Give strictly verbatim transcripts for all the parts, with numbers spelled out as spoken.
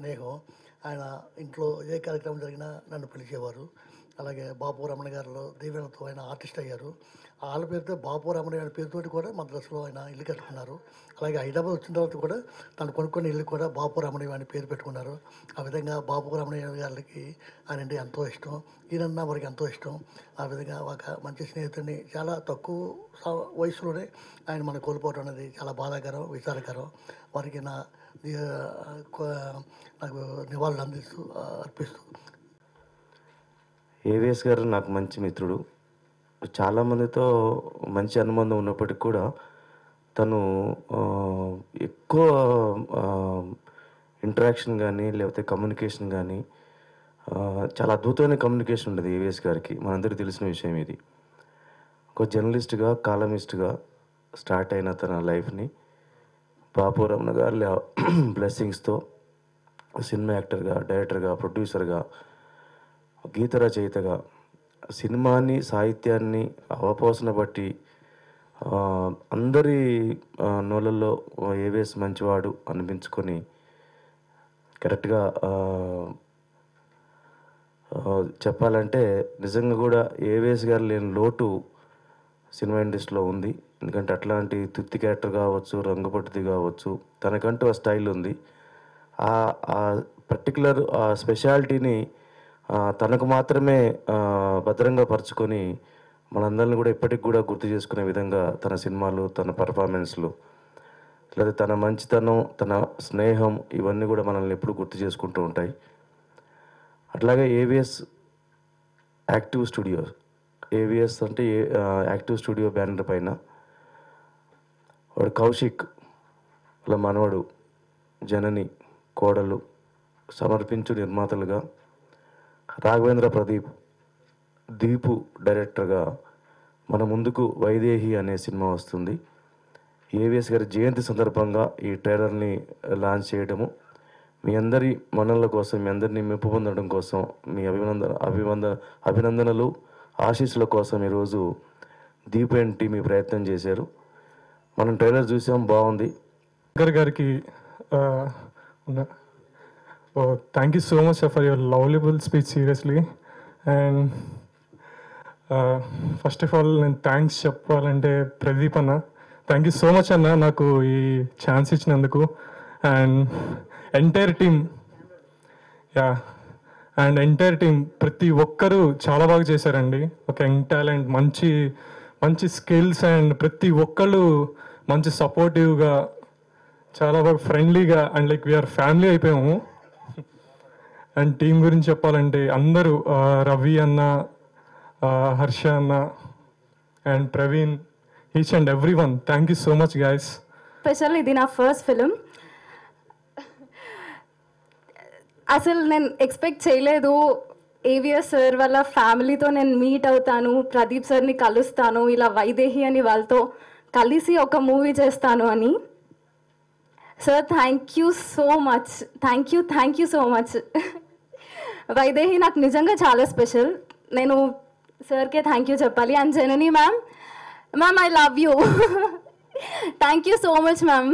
స్నేహం. ఆయన ఇంట్లో ఏ కార్యక్రమం జరిగినా నన్ను పిలిచేవారు. అలాగే బాపు రమణ గారిలో దీవెనతో ఆయన ఆర్టిస్ట్ అయ్యారు. వాళ్ళ పేరుతో బాపు రమణ గారి పేరుతోటి కూడా మద్రాసులో ఆయన ఇల్లు కట్టుకున్నారు. అలాగే హైదరాబాద్ వచ్చిన తర్వాత కూడా తను కొనుక్కున్న ఇల్లు కూడా బాపు రమణ అని పేరు పెట్టుకున్నారు. ఆ విధంగా బాపు రమణ గారికి ఆయన అంటే ఎంతో ఇష్టం, ఈయనన్నా వారికి ఎంతో ఇష్టం. ఆ విధంగా ఒక మంచి స్నేహితుడిని చాలా తక్కువ వయసులోనే ఆయన మనం కోల్పోవడం అనేది చాలా బాధాకరం, విచారకరం. వారికి నా నాకు నివాళులు అందిస్తూ అర్పిస్తూ. ఏవిఎస్ గారు నాకు మంచి మిత్రుడు. చాలామందితో మంచి అనుబంధం ఉన్నప్పటికీ కూడా తను ఎక్కువ ఇంటరాక్షన్ కానీ లేకపోతే కమ్యూనికేషన్ కానీ చాలా అద్భుతమైన కమ్యూనికేషన్ ఉండేది ఏవిఎస్ గారికి. మనందరికీ తెలిసిన విషయం ఇది. ఒక జర్నలిస్ట్గా కాలమిస్ట్గా స్టార్ట్ అయిన తన లైఫ్ని బాపు రమణ గారి బ్లెస్సింగ్స్తో సినిమా యాక్టర్గా, డైరెక్టర్గా, ప్రొడ్యూసర్గా, గీత రచయితగా సినిమాని సాహిత్యాన్ని అవపోసన బట్టి అందరి నోళ్ళల్లో ఏవిఎస్ మంచివాడు అనిపించుకొని కరెక్ట్గా చెప్పాలంటే నిజంగా కూడా ఏవిఎస్ గారు లేని లోటు సినిమా ఇండస్ట్రీలో ఉంది. ఎందుకంటే అట్లాంటి తుత్తి క్యారెక్టర్ కావచ్చు, రంగుపట్టుది కావచ్చు, తనకంటూ ఆ స్టైల్ ఉంది. ఆ పర్టికులర్ ఆ స్పెషాలిటీని తనకు మాత్రమే భద్రంగా పరుచుకొని మనందరిని కూడా ఇప్పటికి కూడా గుర్తు చేసుకునే విధంగా తన సినిమాలు, తన పర్ఫార్మెన్స్లు, లేదా తన మంచితనం, తన స్నేహం ఇవన్నీ కూడా మనల్ని ఎప్పుడు గుర్తు చేసుకుంటూ ఉంటాయి. అట్లాగే ఏవిఎస్ యాక్టివ్ స్టూడియో, ఏవిఎస్ అంటే యాక్టివ్ స్టూడియో బ్యానర్ పైన వాడు కౌశిక్ వాళ్ళ మనవడు, జనని కోడలు సమర్పించు నిర్మాతలుగా, రాఘవేంద్ర ప్రదీప్ దీపు డైరెక్టర్గా మన ముందుకు వైదేహి అనే సినిమా వస్తుంది. ఏవిఎస్ గారి జయంతి సందర్భంగా ఈ ట్రైలర్ని లాంచ్ చేయడము మీ అందరి మనల కోసం, మీ అందరినీ మెప్పు పొందడం కోసం, మీ అభినందన అభివందన అభినందనలు ఆశీస్సుల కోసం ఈరోజు దీపు అండ్ టీమ్ ఈ ప్రయత్నం చేశారు. మనం ట్రైలర్ చూసాం, బాగుంది. శంకర్ గారికి oh, thank you so much for your lovable speech, seriously. And uh, first of all, నేను థ్యాంక్స్ చెప్పాలంటే ప్రదీప్ అన్న, థ్యాంక్ యూ సో మచ్ అన్న నాకు ఈ ఛాన్స్ ఇచ్చినందుకు. And entire team, yeah and entire team ప్రతి ఒక్కరూ చాలా బాగా చేశారండి. ఒక యంగ్ టాలెంట్, మంచి మంచి స్కిల్స్, అండ్ ప్రతి ఒక్కళ్ళు మంచి సపోర్టివ్గా, చాలా బాగా ఫ్రెండ్లీగా, అండ్ లైక్ వీఆర్ ఫ్యామిలీ అయిపోయాము. అండ్ టీం గురించి చెప్పాలంటే అందరూ రవి అన్న, హర్ష అన్న and Praveen, each and every one, thank you so much guys. Special ఇది నా ఫస్ట్ ఫిలిం. అసలు నేను ఎక్స్పెక్ట్ చేయలేదు ఏవిఎస్ సార్ వాళ్ళ ఫ్యామిలీతో నేను మీట్ అవుతాను, ప్రదీప్ సార్ని కలుస్తాను, ఇలా వైదేహి అని వాళ్ళతో కలిసి ఒక మూవీ చేస్తాను అని. Sir thank you so much, thank you thank you so much. Vaidehi నాకు నిజంగా చాలా స్పెషల్, నేను సార్కే థ్యాంక్ యూ చెప్పాలి. And Janani ma'am, ma'am I love you, thank you so much ma'am.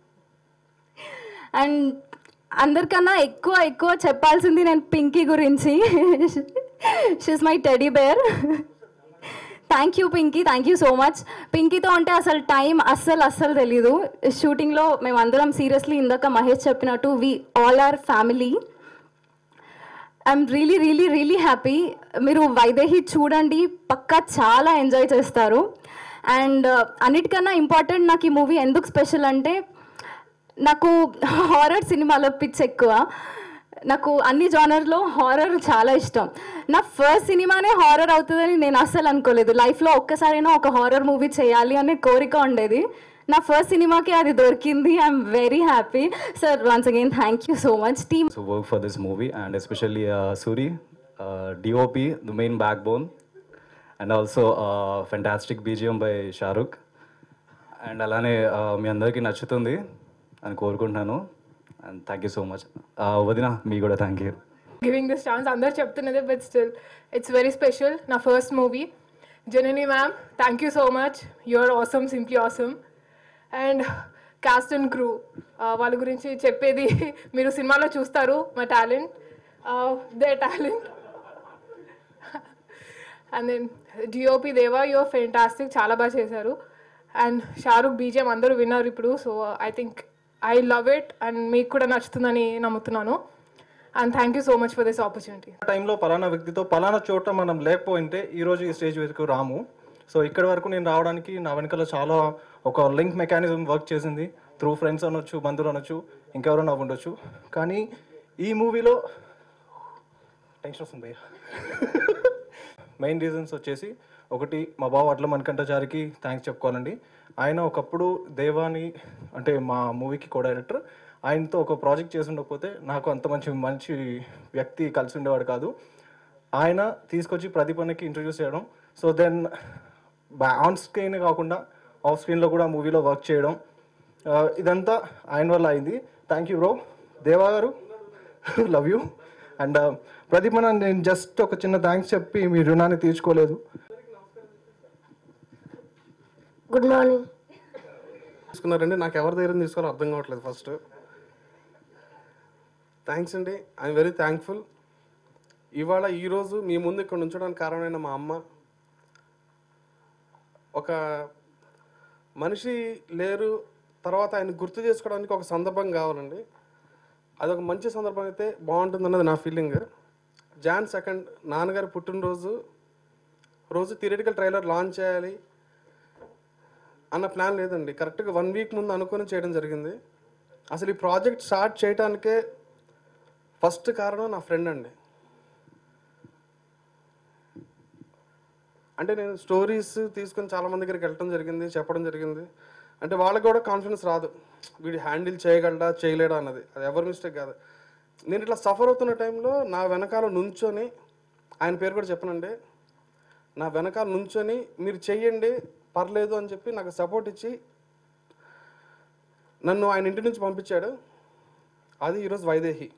And అందరికన్నా ఎక్కువ ఎక్కువ చెప్పాల్సింది నేను పింకీ గురించి. She is my teddy bear. Thank you Pinky, thank you so much. పింకీతో అంటే అసలు టైం అస్సలు అస్సలు తెలీదు. షూటింగ్లో మేమందరం సీరియస్లీ ఇందాక మహేష్ చెప్పినట్టు we all are family. I'm really really really happy. మీరు వైదేహి చూడండి, పక్కా చాలా ఎంజాయ్ చేస్తారు. అండ్ అన్నిటికన్నా ఇంపార్టెంట్ నాకు ఈ మూవీ ఎందుకు స్పెషల్ అంటే, నాకు హారర్ సినిమాలో పిచ్ ఎక్కువ. నాకు అన్ని జానర్లో హారర్ చాలా ఇష్టం. నా ఫస్ట్ సినిమానే హారర్ అవుతుందని నేను అస్సలు అనుకోలేదు. లైఫ్లో ఒక్కసారైనా ఒక హారర్ మూవీ చేయాలి అనే కోరిక ఉండేది. నా ఫస్ట్ సినిమాకి అది దొరికింది. I'm very happy. Sir once again thank you so much. Team so work for this movie and especially Suri, DOP, the main backbone, and also fantastic BGM by Shahrukh. And అలానే మీ అందరికీ నచ్చుతుంది అని కోరుకుంటున్నాను. And thank you so much. వదిన మీ కూడా thank you. Giving this chance. అందరు చెప్తున్నదే, but still it's very special. నా first movie. Janani ma'am, thank you so much. You are awesome, simply awesome. And cast and crew, వాళ్ళ గురించి చెప్పేది మీరు సినిమాలో చూస్తారు. మా talent, they talent. And then DOP Deva, your fantastic, చాలా బాగా చేశారు. అండ్ షారుఖ్ బీజిఎం అందరూ విన్నారు ఇప్పుడు. So I think I love it and మీకు కూడా నచ్చుతుందని నమ్ముతున్నాను. And thank you so much for this opportunity. టైంలో పలానా వ్యక్తితో పలానా చోట మనం లేకపోయింటే ఈరోజు ఈ స్టేజ్ వరకు రాము. సో ఇక్కడి వరకు నేను రావడానికి నా వెనకాల చాలా ఒక లింక్ మెకానిజం వర్క్ చేసింది. త్రూ ఫ్రెండ్స్ అనొచ్చు, బంధువులు అనొచ్చు, ఇంకెవరైనా ఉండొచ్చు. కానీ ఈ మూవీలో టెన్షన్ వస్తుంది భయ్య. మెయిన్ రీజన్స్ వచ్చేసి ఒకటి, మా బావ అట్ల మణికంఠచారికి థ్యాంక్స్ చెప్పుకోవాలండి. ఆయన ఒకప్పుడు దేవాని అంటే మా మూవీకి కో డైరెక్టర్, ఆయనతో ఒక ప్రాజెక్ట్ చేసి ఉండకపోతే నాకు అంత మంచి మంచి వ్యక్తి కలిసి ఉండేవాడు కాదు. ఆయన తీసుకొచ్చి ప్రదీపన్నకి ఇంట్రడ్యూస్ చేయడం, సో దెన్ ఆన్ స్క్రీన్ కాకుండా ఆఫ్ స్క్రీన్లో కూడా మూవీలో వర్క్ చేయడం, ఇదంతా ఆయన వల్ల అయింది. Thank you bro. దేవా గారు, లవ్ యూ. అండ్ ప్రదీపన్న, నేను జస్ట్ ఒక చిన్న థ్యాంక్స్ చెప్పి మీ రుణాన్ని తీర్చుకోలేదు. Good morning. తీసుకున్నారండి, నాకు ఎవరి దగ్గర తీసుకోవాలో అర్థం కావట్లేదు. ఫస్ట్ థ్యాంక్స్ అండి, ఐఎమ్ వెరీ థ్యాంక్ఫుల్. ఇవాళ ఈరోజు మీ ముందు ఇక్కడ ఉంచడానికి కారణమైన మా అమ్మ. ఒక మనిషి లేరు, తర్వాత ఆయన గుర్తు చేసుకోవడానికి ఒక సందర్భం కావాలండి. అదొక మంచి సందర్భం అయితే బాగుంటుందన్నది నా ఫీలింగ్. జాన్ సెకండ్ నాన్నగారి పుట్టినరోజు రోజు థియరిటికల్ ట్రైలర్ లాంచ్ చేయాలి అన్న ప్లాన్ లేదండి. కరెక్ట్గా వన్ వీక్ ముందు అనుకుని చేయడం జరిగింది. అసలు ఈ ప్రాజెక్ట్ స్టార్ట్ చేయడానికే ఫస్ట్ కారణం నా ఫ్రెండ్ అండి. అంటే నేను స్టోరీస్ తీసుకొని చాలామంది దగ్గరికి వెళ్ళడం జరిగింది, చెప్పడం జరిగింది. అంటే వాళ్ళకి కూడా కాన్ఫిడెన్స్ రాదు, వీడు హ్యాండిల్ చేయగలడా చేయలేడా అన్నది. అది ఎవరి మిస్టేక్ కాదు. నేను ఇట్లా సఫర్ అవుతున్న టైంలో నా వెనకాల నుంచొని, ఆయన పేరు కూడా చెప్పనండి, నా వెనకాల నుంచొని మీరు చెయ్యండి పర్లేదు అని చెప్పి నాకు సపోర్ట్ ఇచ్చి నన్ను ఆయన ఇంటి నుంచి పంపించాడు. అది ఈరోజు వైదేహి.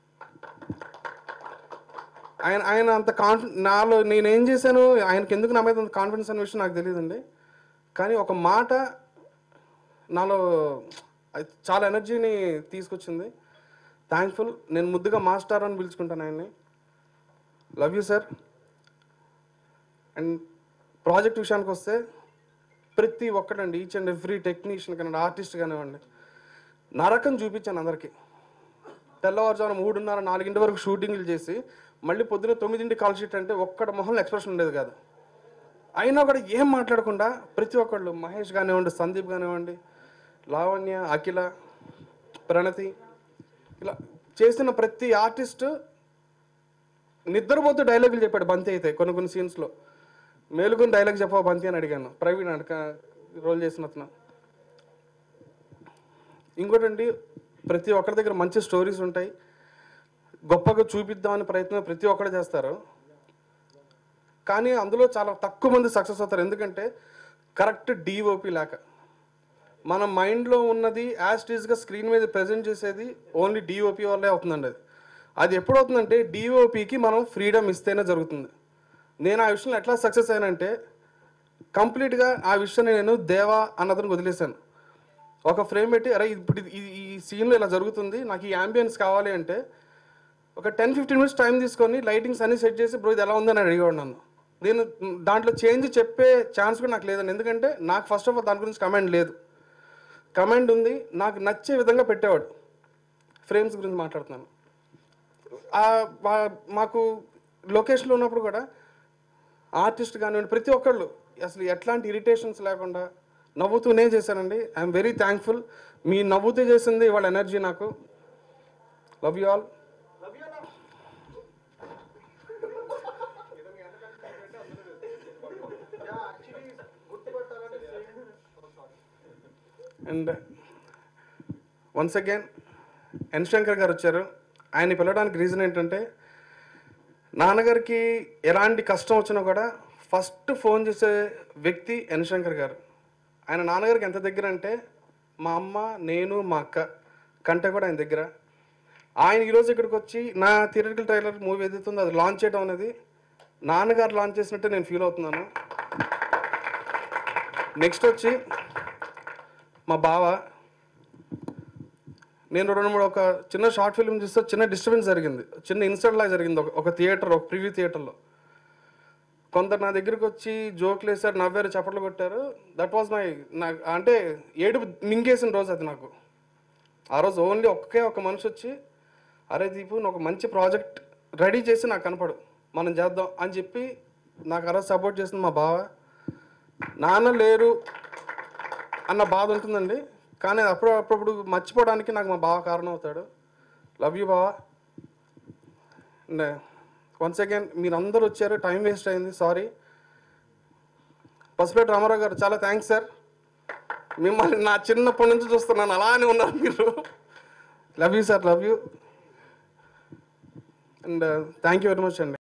ఆయన ఆయన అంత కాన్ఫి నాలో నేనేం చేశాను, ఆయనకి ఎందుకు నా మీద అంత కాన్ఫిడెన్స్ అనే విషయం నాకు తెలియదండి. కానీ ఒక మాట నాలో చాలా ఎనర్జీని తీసుకొచ్చింది. థ్యాంక్ఫుల్. నేను ముద్దుగా మాస్టర్ అని పిలుచుకుంటాను ఆయన్ని. Love you sir. And project విషయానికి వస్తే ప్రతి ఒక్కటండి, ఈచ్ అండ్ ఎవ్రీ టెక్నీషియన్ కానివ్వండి, ఆర్టిస్ట్ కానివ్వండి, నరకం చూపించాను అందరికీ. తెల్లవారుజామున మూడున్నర నాలుగింటి వరకు షూటింగ్లు చేసి మళ్ళీ పొద్దున్న తొమ్మిదింటి కాల్ షీట్ అంటే ఒక్కడ మొహంలో ఎక్స్ప్రెషన్ ఉండేది కాదు. అయినా కూడా ఏం మాట్లాడకుండా ప్రతి ఒక్కళ్ళు, మహేష్ కానివ్వండి, సందీప్ కానివ్వండి, లావణ్య, అఖిల, ప్రణతి, ఇలా చేసిన ప్రతి ఆర్టిస్టు నిద్రపోతూ డైలాగులు చెప్పాడు. బంతి అయితే కొన్ని కొన్ని సీన్స్లో మేలుకొని డైలాగ్ చెప్పవా బంతి అని అడిగాను. ప్రవీణ్ అడక రోల్ చేసిన అతను. ఇంకోటండి, ప్రతి ఒక్కరి దగ్గర మంచి స్టోరీస్ ఉంటాయి, గొప్పగా చూపిద్దామని ప్రయత్నం ప్రతి ఒక్కరు చేస్తారు. కానీ అందులో చాలా తక్కువ మంది సక్సెస్ అవుతారు. ఎందుకంటే కరెక్ట్ డిఓపి లేక. మన మైండ్లో ఉన్నది యాజ్ టీజ్గా స్క్రీన్ మీద ప్రజెంట్ చేసేది ఓన్లీ డిఓపి వల్లే అవుతుందండి. అది అది ఎప్పుడు అవుతుందంటే డిఓపికి మనం ఫ్రీడమ్ ఇస్తేనే జరుగుతుంది. నేను ఆ విషయంలో ఎట్లా సక్సెస్ అయ్యానంటే కంప్లీట్గా ఆ విషయాన్ని నేను దేవా అన్నదని వదిలేశాను. ఒక ఫ్రేమ్ పెట్టి, అరే ఇప్పుడు ఈ సీన్లో ఇలా జరుగుతుంది, నాకు ఈ యాంబియన్స్ కావాలి అంటే ఒక టెన్ ఫిఫ్టీన్ మినిట్స్ టైం తీసుకొని లైటింగ్స్ అన్నీ సెట్ చేసి బ్రో ఇది ఎలా ఉందని అడిగేవాడు నన్ను. నేను దాంట్లో చేంజ్ చెప్పే ఛాన్స్ కూడా నాకు లేదండి. ఎందుకంటే నాకు ఫస్ట్ ఆఫ్ ఆల్ దాని గురించి కమెంట్ లేదు. కమెంట్ ఉంది, నాకు నచ్చే విధంగా పెట్టేవాడు. ఫ్రేమ్స్ గురించి మాట్లాడుతున్నాను. మాకు లొకేషన్లో ఉన్నప్పుడు కూడా ఆర్టిస్ట్ కానివ్వండి ప్రతి ఒక్కళ్ళు అసలు ఎట్లాంటి ఇరిటేషన్స్ లేకుండా నవ్వుతూనే చేశానండి. I'm very thankful. మీ నవ్వుతూ చేసింది వాళ్ళ ఎనర్జీ నాకు. Love you all. And once again N Shankar గారు వచ్చారు. ఆయన్ని పిలవడానికి రీజన్ ఏంటంటే నాన్నగారికి ఎలాంటి కష్టం వచ్చినా కూడా ఫస్ట్ ఫోన్ చేసే వ్యక్తి ఎన్ శంకర్ గారు. ఆయన నాన్నగారికి ఎంత దగ్గర అంటే మా అమ్మ, నేను, మా అక్క కంటే కూడా ఆయన దగ్గర. ఆయన ఈరోజు ఇక్కడికి వచ్చి నా థియేటర్కల్ ట్రైలర్ మూవీ ఏదైతుందో అది లాంచ్ చేయడం అనేది నాన్నగారు లాంచ్ చేసినట్టే నేను ఫీల్ అవుతున్నాను. నెక్స్ట్ వచ్చి మా బావ. నేను రెండు మూడు ఒక చిన్న షార్ట్ ఫిల్మ్ చూస్తే చిన్న డిస్టర్బెన్స్ జరిగింది, చిన్న ఇన్సిడెంట్ లాగా జరిగింది ఒక ఒక థియేటర్, ఒక ప్రివ్యూ థియేటర్లో. కొందరు నా దగ్గరికి వచ్చి జోక్లు వేసారు, నవ్వారు, చప్పట్లు కొట్టారు. దట్ వాజ్ మై నాకు అంటే ఏడుపు మింగేసిన రోజు అది నాకు. ఆ రోజు ఓన్లీ ఒకే ఒక మనిషి వచ్చి, అరే దీపు నువ్వు ఒక మంచి ప్రాజెక్ట్ రెడీ చేసి నాకు కనపడు, మనం చేద్దాం అని చెప్పి నాకు ఆ రోజు సపోర్ట్ చేసింది మా బావ. నాన్న లేరు అన్న బాధ ఉంటుందండి, కానీ అప్పుడు అప్పుడప్పుడు మర్చిపోవడానికి నాకు మా బావ కారణం అవుతాడు. లవ్ యూ బావ. అండ్ వన్స్ అగైన్ మీరు అందరూ వచ్చారు, టైం వేస్ట్ అయింది, సారీ. పసుపేట రామారావు గారు చాలా థ్యాంక్స్ సార్, మిమ్మల్ని నా చిన్నప్పటి నుంచి చూస్తున్నాను, అలానే ఉన్నారు మీరు. Love you sir, love you. And thank you very much అండి.